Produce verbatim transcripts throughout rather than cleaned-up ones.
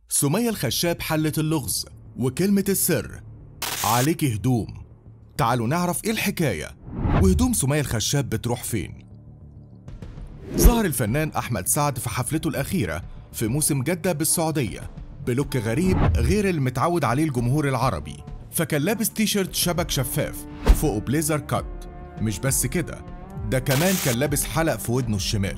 سمية الخشاب حلت اللغز وكلمة السر عليك هدوم. تعالوا نعرف ايه الحكاية وهدوم سمية الخشاب بتروح فين. ظهر الفنان أحمد سعد في حفلته الأخيرة في موسم جدة بالسعودية بلوك غريب غير المتعود عليه الجمهور العربي، فكان لابس تيشيرت شبك شفاف فوقه بليزر كات. مش بس كده، ده كمان كان لابس حلق في ودنه الشمال.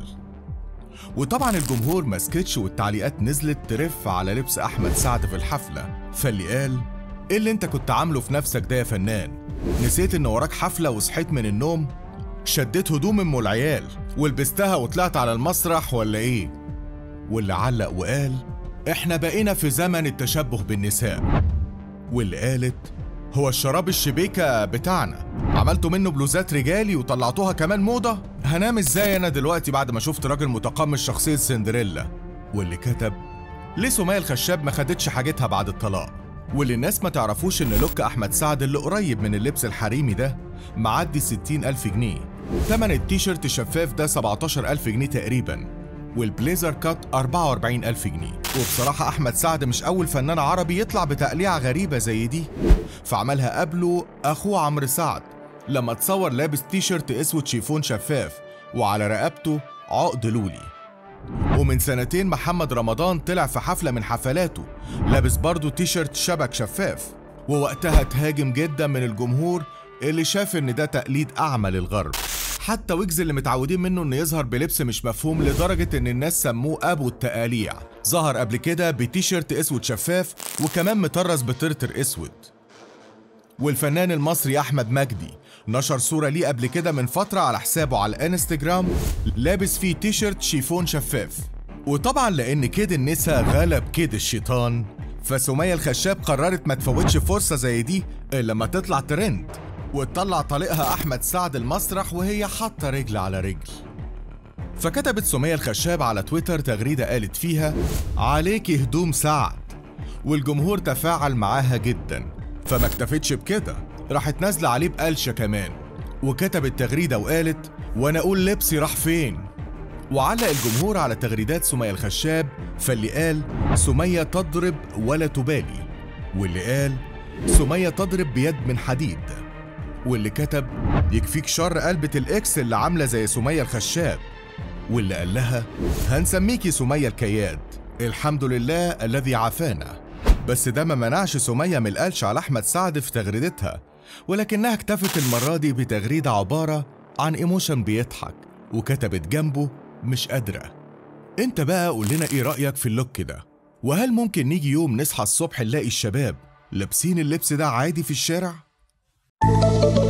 وطبعا الجمهور ما سكتش والتعليقات نزلت ترف على لبس أحمد سعد في الحفلة، فاللي قال ايه اللي انت كنت عامله في نفسك ده يا فنان؟ نسيت ان وراك حفلة وصحيت من النوم؟ شديت هدوم ام العيال ولبستها وطلعت على المسرح ولا ايه؟ واللي علق وقال احنا بقينا في زمن التشبه بالنساء. واللي قالت هو الشراب الشبيكة بتاعنا عملتوا منه بلوزات رجالي وطلعتوها كمان موضة؟ هنام ازاي انا دلوقتي بعد ما شفت راجل متقمص شخصية سندريلا؟ واللي كتب ليه سمية الخشاب ما خدتش حاجتها بعد الطلاق؟ واللي الناس ما تعرفوش ان لوك احمد سعد اللي قريب من اللبس الحريمي ده معدي ستين ألف جنيه، تمن التيشيرت الشفاف ده سبعتاشر ألف جنيه تقريبا، والبليزر كات أربعة وأربعين ألف جنيه. وبصراحة أحمد سعد مش أول فنان عربي يطلع بتقليعة غريبة زي دي، فعملها قبله أخوه عمرو سعد لما اتصور لابس تيشيرت أسود شيفون شفاف وعلى رقبته عقد لولي. ومن سنتين محمد رمضان طلع في حفلة من حفلاته لابس برضه تيشيرت شبك شفاف، ووقتها اتهاجم جدا من الجمهور اللي شاف ان ده تقليد أعمى للغرب. حتى ويجز اللي متعودين منه انه يظهر بلبس مش مفهوم لدرجة ان الناس سموه ابو التقاليع، ظهر قبل كده بتيشيرت اسود شفاف وكمان مطرز بترتر اسود. والفنان المصري احمد مجدي نشر صورة ليه قبل كده من فترة على حسابه على الانستجرام لابس فيه تيشيرت شيفون شفاف. وطبعا لان كيد النساء غلب كيد الشيطان، فسمية الخشاب قررت ما تفوتش فرصة زي دي الا لما تطلع ترند وتطلع طليقها أحمد سعد المسرح وهي حاطة رجل على رجل. فكتبت سمية الخشاب على تويتر تغريدة قالت فيها عليكي هدوم سعد، والجمهور تفاعل معاها جدا، فما اكتفتش بكده، راحت نازلة عليه بقلشة كمان وكتبت تغريدة وقالت وانا اقول لبسي راح فين؟ وعلق الجمهور على تغريدات سمية الخشاب، فاللي قال سمية تضرب ولا تبالي، واللي قال سمية تضرب بيد من حديد، واللي كتب يكفيك شر قلبة الإكس اللي عاملة زي سمية الخشاب، واللي قال لها هنسميكي سمية الكياد، الحمد لله الذي عافانا. بس ده ما منعش سمية من القلش على أحمد سعد في تغريدتها، ولكنها اكتفت المرة دي بتغريدة عبارة عن ايموشن بيضحك وكتبت جنبه مش قادرة. انت بقى قول لنا ايه رأيك في اللوك ده؟ وهل ممكن نيجي يوم نصحى الصبح نلاقي الشباب لابسين اللبس ده عادي في الشارع؟